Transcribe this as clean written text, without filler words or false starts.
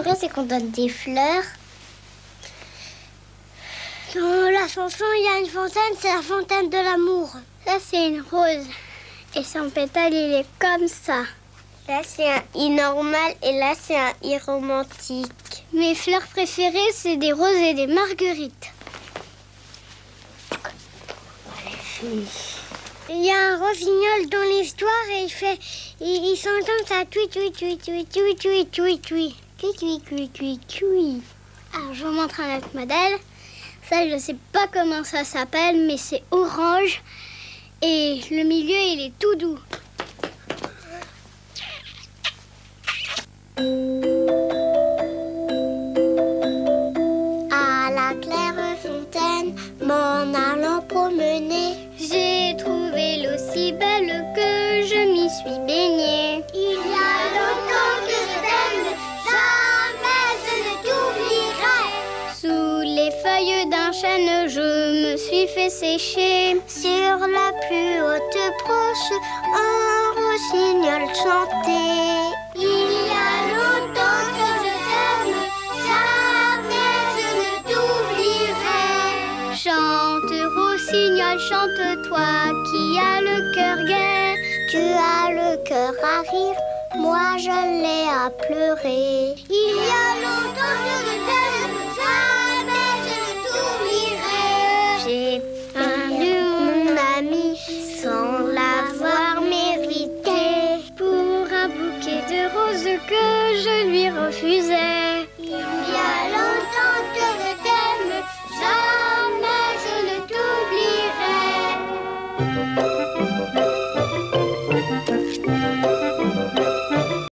vrai, c'est qu'on donne des fleurs. Dans la chanson, il y a une fontaine, c'est la fontaine de l'amour. Ça, c'est une rose. Et son pétale, il est comme ça. Là, c'est un I normal et là, c'est un I romantique. Mes fleurs préférées, c'est des roses et des marguerites. Il y a un rossignol dans l'histoire et il s'entend ça tui tui tui tui tui tui tui tui tui tui tui tui tui. Alors je vous montre un autre modèle. Ça je sais pas comment ça s'appelle mais c'est orange et le milieu il est tout doux. À la claire fontaine, m'en allant promener, j'ai trouvé l'eau si belle que je m'y suis baignée. Il y a longtemps que je t'aime, jamais je ne t'oublierai. Sous les feuilles d'un chêne, je me suis fait sécher. Sur la plus haute branche, un rossignol chantait. Il y a longtemps que je t'aime, jamais je ne t'oublierai. Chante, rossignol, chante-toi qui as le cœur gai. Tu as le cœur à rire, moi je l'ai à pleurer. Il y a longtemps que je t'aime, jamais je ne t'oublierai. J'ai perdu mon ami sans l'avoir mérité pour un bouquet de roses que je lui refusais.